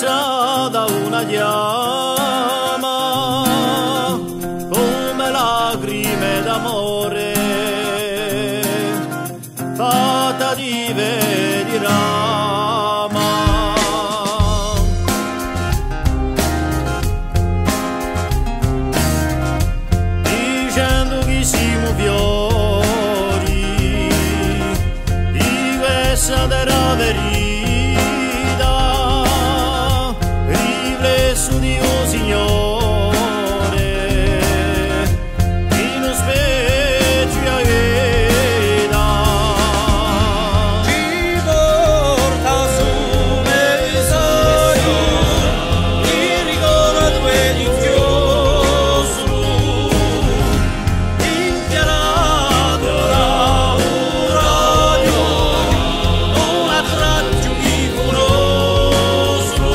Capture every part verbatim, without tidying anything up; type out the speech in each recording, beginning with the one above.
strada una chiama come lacrime d'amore fatta di veri rama, dicendo che siamo fiori di questa terra verità, riflesso di un Signore in un specchio a vita, ci porta su messaggio il ricordo e l'inchioso impianato da un radio, un abbraccio vigoroso.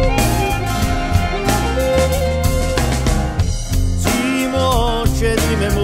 si mosce di memoria